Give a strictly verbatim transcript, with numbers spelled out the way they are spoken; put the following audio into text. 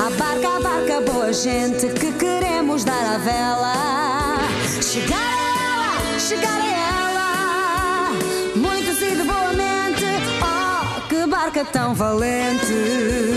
À barca, à barca, boa gente, que queremos dar à vela. Chegar a ela, chegar a ela, muitos e de boa mente. Oh, que barca tão valente.